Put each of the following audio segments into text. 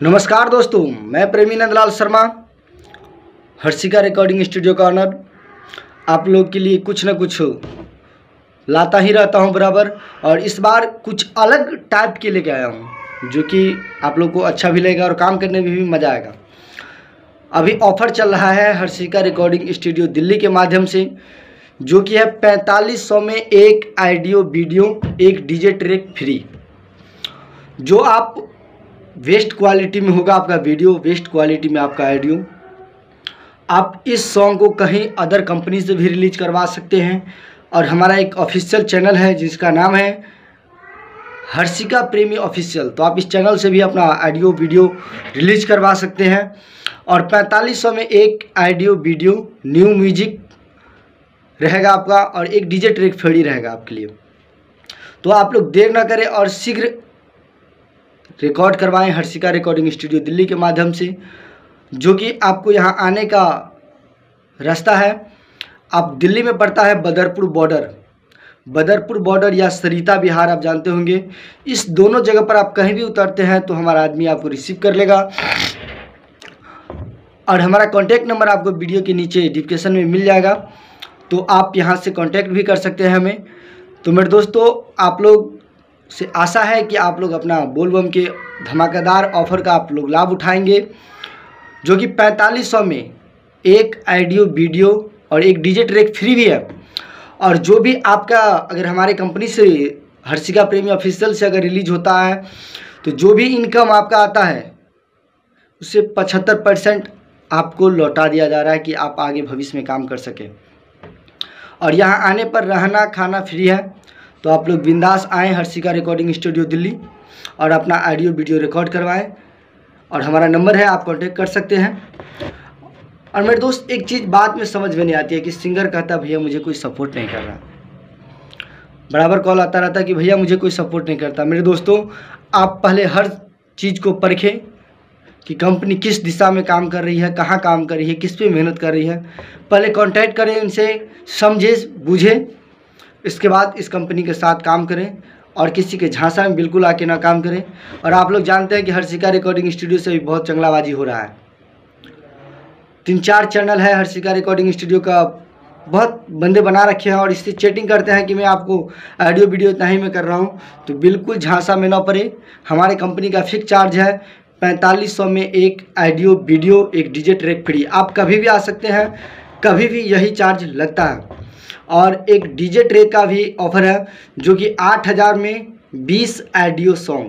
नमस्कार दोस्तों, मैं प्रेमी नंदलाल शर्मा, हर्षिका रिकॉर्डिंग स्टूडियो का ऑनर, आप लोग के लिए कुछ न कुछ लाता ही रहता हूं बराबर। और इस बार कुछ अलग टाइप के लेके आया हूं जो कि आप लोग को अच्छा भी लगेगा और काम करने में भी मज़ा आएगा। अभी ऑफ़र चल रहा है हर्षिका रिकॉर्डिंग स्टूडियो दिल्ली के माध्यम से, जो कि है 4500 में एक ऑडियो वीडियो, एक डीजे ट्रैक फ्री। जो आप वेस्ट क्वालिटी में होगा आपका वीडियो, वेस्ट क्वालिटी में आपका ऑडियो। आप इस सॉन्ग को कहीं अदर कंपनी से भी रिलीज करवा सकते हैं। और हमारा एक ऑफिशियल चैनल है जिसका नाम है हर्षिका प्रेमी ऑफिशियल, तो आप इस चैनल से भी अपना ऑडियो वीडियो रिलीज करवा सकते हैं। और 4500 में एक ऑडियो वीडियो, न्यू म्यूजिक रहेगा आपका और एक डीजे ट्रैक फ्री रहेगा आपके लिए। तो आप लोग देर ना करें और शीघ्र रिकॉर्ड करवाएं हर्षिका रिकॉर्डिंग स्टूडियो दिल्ली के माध्यम से, जो कि आपको यहाँ आने का रास्ता है। आप दिल्ली में पड़ता है बदरपुर बॉर्डर या सरिता विहार, आप जानते होंगे। इस दोनों जगह पर आप कहीं भी उतरते हैं तो हमारा आदमी आपको रिसीव कर लेगा। और हमारा कॉन्टैक्ट नंबर आपको वीडियो के नीचे डिस्क्रिप्शन में मिल जाएगा, तो आप यहाँ से कॉन्टैक्ट भी कर सकते हैं हमें। तो मेरे दोस्तों, आप लोग से आशा है कि आप लोग अपना बोलबम के धमाकेदार ऑफ़र का आप लोग लाभ उठाएंगे, जो कि 4500 में एक ऑडियो वीडियो और एक डीजे ट्रैक फ्री भी है। और जो भी आपका अगर हमारे कंपनी से हर्षिका प्रेमी ऑफिशियल से अगर रिलीज होता है तो जो भी इनकम आपका आता है उससे 75% आपको लौटा दिया जा रहा है कि आप आगे भविष्य में काम कर सकें। और यहाँ आने पर रहना खाना फ्री है, तो आप लोग बिंदास आएँ हर्षिका रिकॉर्डिंग स्टूडियो दिल्ली और अपना ऑडियो वीडियो रिकॉर्ड करवाएं। और हमारा नंबर है, आप कांटेक्ट कर सकते हैं। और मेरे दोस्त, एक चीज़ बात में समझ में नहीं आती है कि सिंगर कहता भैया मुझे कोई सपोर्ट नहीं कर रहा, बराबर कॉल आता रहता है कि भैया मुझे कोई सपोर्ट नहीं करता। मेरे दोस्तों, आप पहले हर चीज़ को परखें कि कंपनी किस दिशा में काम कर रही है, कहाँ काम कर रही है, किस पे मेहनत कर रही है। पहले कांटेक्ट करें इनसे, समझे बूझें, इसके बाद इस कंपनी के साथ काम करें और किसी के झांसा में बिल्कुल आके ना काम करें। और आप लोग जानते हैं कि हर्षिका रिकॉर्डिंग स्टूडियो से भी बहुत चंगलाबाजी हो रहा है। 3-4 चैनल है हर्षिका रिकॉर्डिंग स्टूडियो का, बहुत बंदे बना रखे हैं और इससे चैटिंग करते हैं कि मैं आपको ऑडियो वीडियो इतना ही में कर रहा हूँ। तो बिल्कुल झांसा में ना पड़े। हमारे कंपनी का फिक्स चार्ज है 4500 में एक ऑडियो वीडियो, एक डीजे ट्रैक फ्री। आप कभी भी आ सकते हैं, कभी भी यही चार्ज लगता है। और एक डीजे ट्रैक का भी ऑफ़र है, जो कि 8000 में 20 ऑडियो सॉन्ग,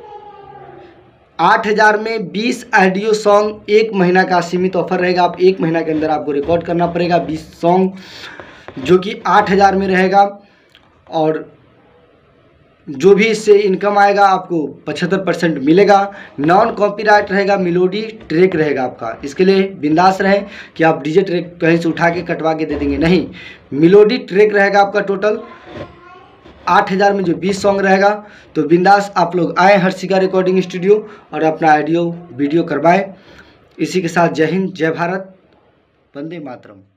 8000 में 20 ऑडियो सॉन्ग, 1 महीना का सीमित ऑफ़र रहेगा। आप 1 महीना के अंदर आपको रिकॉर्ड करना पड़ेगा 20 सॉन्ग, जो कि 8000 में रहेगा। और जो भी इससे इनकम आएगा आपको 75% मिलेगा। नॉन कॉपीराइट रहेगा, मेलोडी ट्रैक रहेगा आपका। इसके लिए बिंदास रहें कि आप डीजे ट्रैक कहीं से उठा के कटवा के दे देंगे, नहीं, मेलोडी ट्रैक रहेगा आपका। टोटल 8000 में जो 20 सॉन्ग रहेगा। तो बिंदास आप लोग आए हर्षिका रिकॉर्डिंग स्टूडियो और अपना ऑडियो वीडियो करवाएं। इसी के साथ जय हिंद, जय भारत, वंदे मातरम।